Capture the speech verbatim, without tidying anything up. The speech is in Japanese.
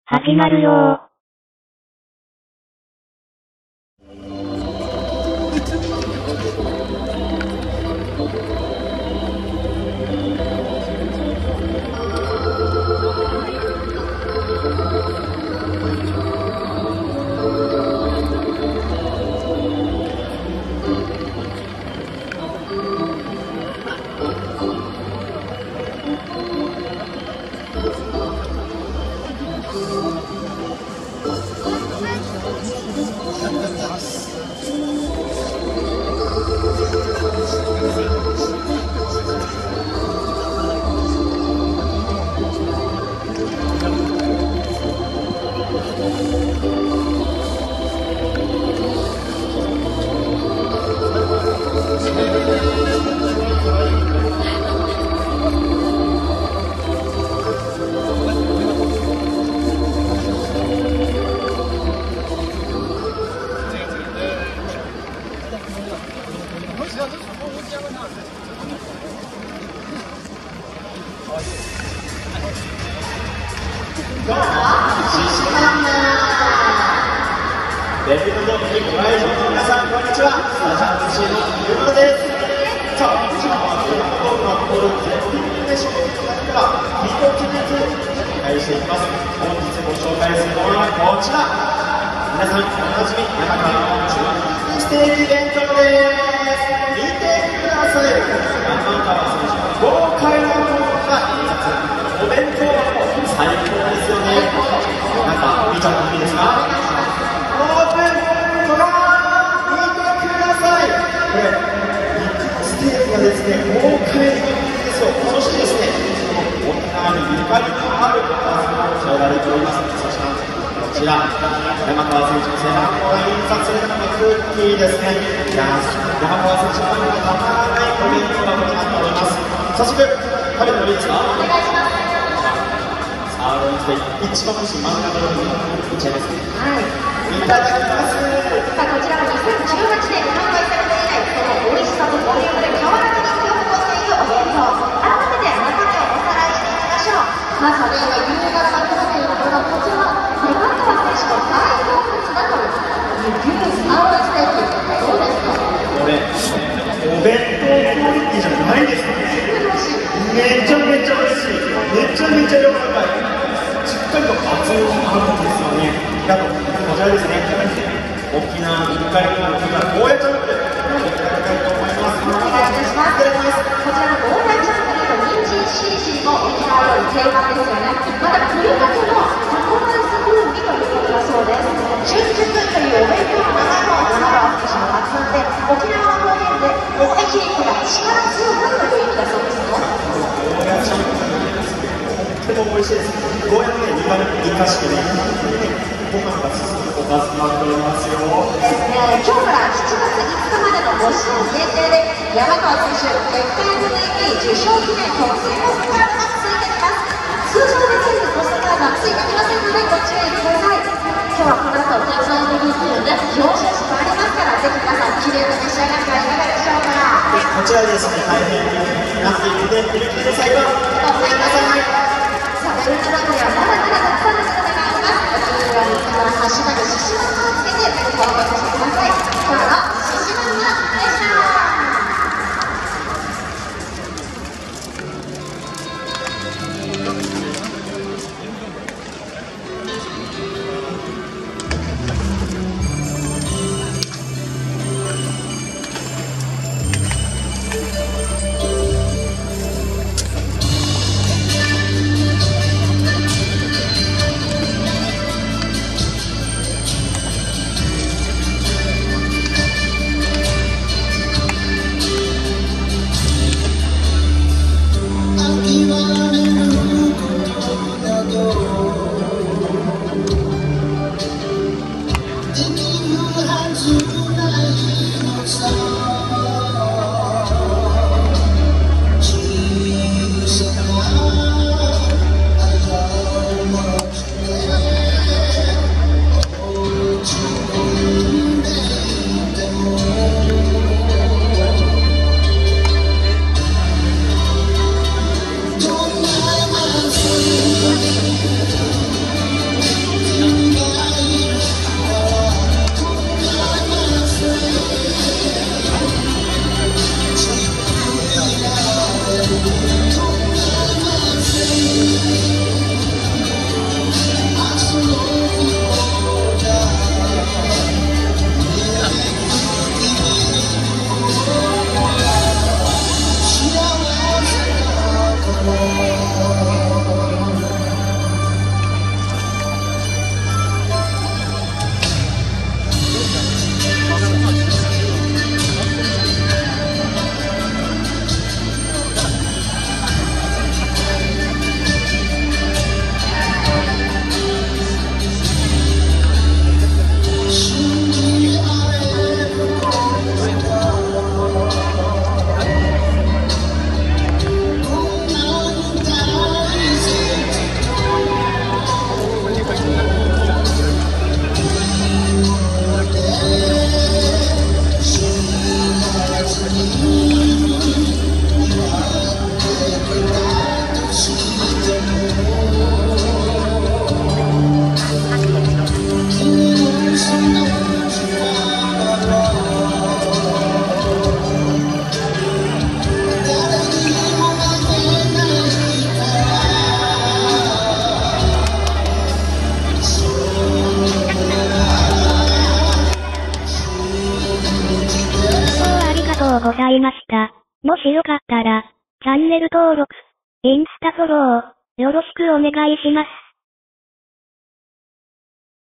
始まるよー。 レビュードッキご来場の皆さん、こんにちは。スタジアム エムシー のゆうまです。さあ、こちらは全国の誇る絶品グルメショーの中から一つずつ紹介していきます。本日ご紹介するのはこちら。皆さんおなじみ山川の中継ステーキ弁当です。見てください。山川選手の豪快なものがお弁当も最高ですよね。なんか見ちゃっていいですか？オープンとか見てください。これ肉ステーキがですね豪快にですよ。そしてですね沖縄にゆかりのあるパスが添えられております。そしてこちら山川選手の背中が印刷されたのがクッキーですね。いや山川選手のたまらないお弁当がとなっております。早速食べてもいいですか？お願いします。サーロインステーキ一番欲しい真ん中の部分いっちゃいますね。はい。いただきます。 さあこちらはにせんじゅうはちねん販売されて以来、その美味しさとボリュームで変わらず人気を誇っているお弁当。改めて中身をおさらいしていきましょう。まずはね、今優雅な食べているのがこちら、山川選手の大好物だという牛サーロインステーキ。どうですか？ これお弁当クオリティじゃないですね。めちゃめちゃ美味しい。めちゃめちゃ柔らかい。しっかりと厚みがあるんですよね。あとこちらですね、沖縄ゆかりのあるゴーヤチャンプル、いただきたいと思います。 お願いいたします。こちらのゴーヤチャンプルと人参しりしりも沖縄料理定番ですよね。また栗だけのタコライス風味ということだそうです。春菊というお弁当の名前も山川選手の発案で、沖縄の方言でおいしいから力強くという意味だそうですよ。 ゴーヤチャンプルとても美味しいです。ゴーヤのね、苦みを生かしてね、ご飯が進むおかずになっておりますよ。 ですね、今日からしちがついつかまでのごしゅう限定で山川選手月間 エムブイピー 受賞記念特製ポストカードがついてきます。通常でついてポストカードはついてきませんのでご注意ください。今日はこの後月間 エムブイピー のね、表彰式もありますから、ぜひ皆さんきれいな召し上がってはいかがでしょうか。 こちらですね、大変人気になっているので、見てください。お願いください。 ベルトランドにはまだまだたくさんの姿があります。お気に入りはハッシュタグししまんまをつけてぜひ投稿してください。今日のししまんまでした。 がとうございました。もしよかったら、チャンネル登録、インスタフォロー、よろしくお願いします。